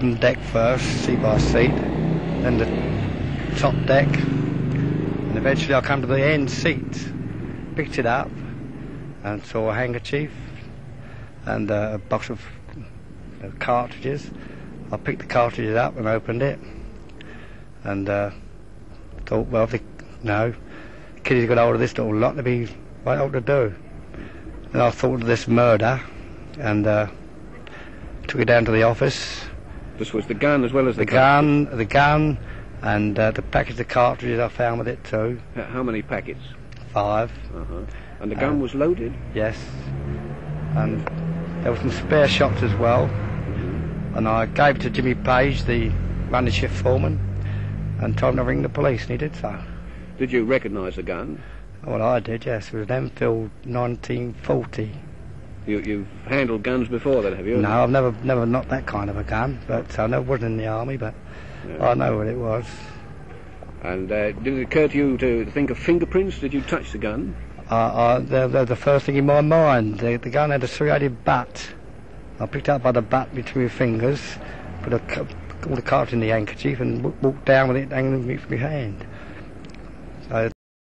cabin deck first, seat by seat, then the top deck, and eventually I come to the end seat, picked it up and saw a handkerchief and a box of cartridges. I picked the cartridges up and opened it and thought, well, kiddies got hold of this little lot, they'd be right able to do. And I thought of this murder and took it down to the office. This was the gun as well as the gun, and the package of cartridges I found with it too. How many packets? 5. And the gun was loaded? Yes. And there were some spare shots as well. And I gave it to Jimmy Page, the running shift foreman, and told him to ring the police, and he did so. Did you recognise the gun? Well, I did, yes. It was an Enfield 1940. You've handled guns before then, have you? No, I've never not that kind of a gun, but I never was in the army, but yeah. I know what it was. And did it occur to you to think of fingerprints? Did you touch the gun? They're the first thing in my mind. The gun had a 3-80 butt. I picked it up by the butt between my fingers, put all the cartridge in the handkerchief and walked down with it hanging from my hand.